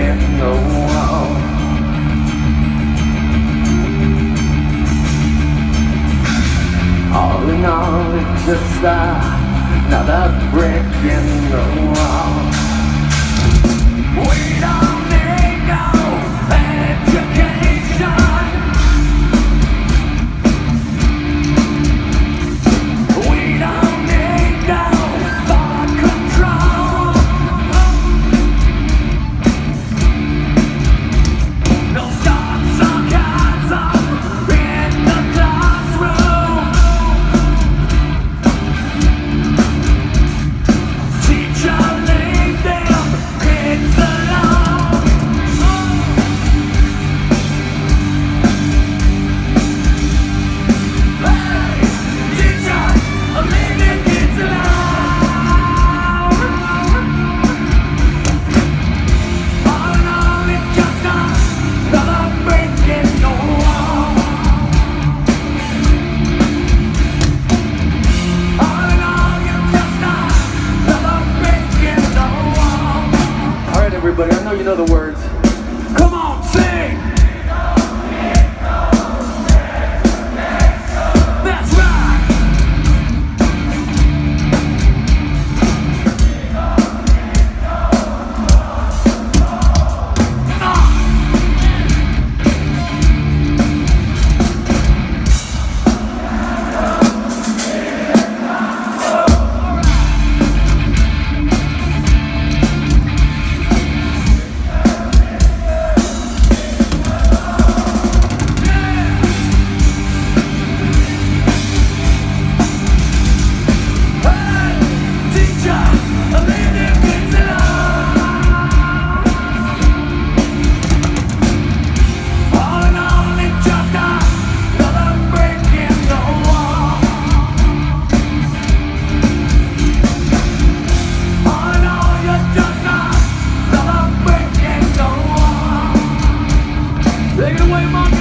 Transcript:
breaking the wall. All in all, it's just another brick in the wall. We don't need no education. We don't need no thought control. No stops or cards in the classroom. Teacher, leave them kids alone. Hey, teacher, leave them kids alone. All in all, it's just another brick in the wall. All in all, it's just another brick in the wall. All right, everybody, I know you know the words. Come on, sing! That's right! Hey, teacher, leave them kids alone. All in all, it's just another brick in the wall. All in all, you're just another brick in the wall. Take it away, Monkey.